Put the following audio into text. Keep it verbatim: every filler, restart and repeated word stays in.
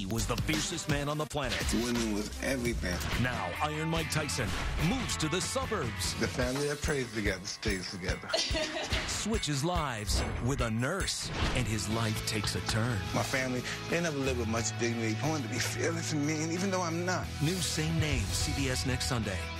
was the fiercest man on the planet. Winning was everything. Now, Iron Mike Tyson moves to the suburbs. The family that prays together stays together. Switches lives with a nurse, and his life takes a turn. My family, they never lived with much dignity. I wanted to be fearless and mean, even though I'm not. New Same Name, C B S next Sunday.